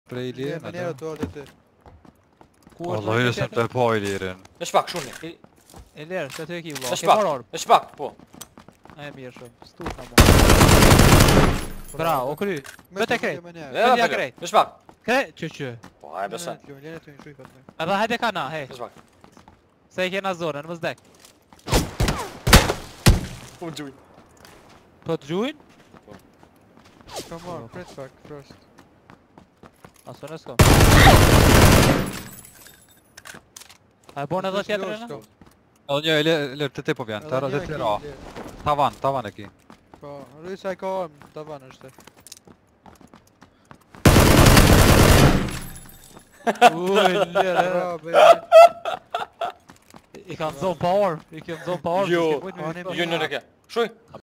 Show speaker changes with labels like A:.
A: Prej i lirin,
B: Me njerë të orë të
A: Wallahi nëse të po i lirin.
C: E shpak, shumë.
D: E lirë, që të e ki vla.
C: E shpak, e shpak, po.
D: E mirë shumë, stuk në mo. Bravo, o kry. Vete krejt.
C: Ja,
D: krejt.
C: E shpak.
D: Krejt, që.
C: Po, hajde besa.
D: Edhe hajde ka na, hej.
C: E shpak.
D: Se i kena zonën, më zdek.
C: Unë gjuj.
D: Po të gjujnë?
B: Come on, crit back first.
D: Aso në s'kom. A e bon edhe tjetër e në?
A: O një, lër të te po vjen, të të ra. Tavan e ki.
B: Po, rrisa i ka armë, tavan është.
D: Uj, lirë.
B: Bravo, baby.
D: I kanë zonë pa orë,
C: Jo,
D: Jo,
C: jo në reke. Shuj.